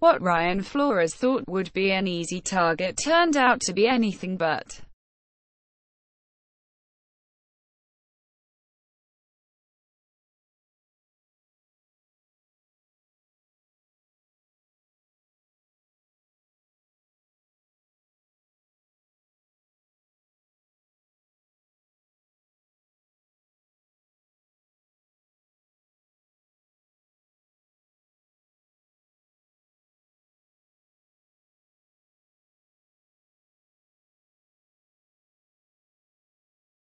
What Ryan Flores thought would be an easy target turned out to be anything but.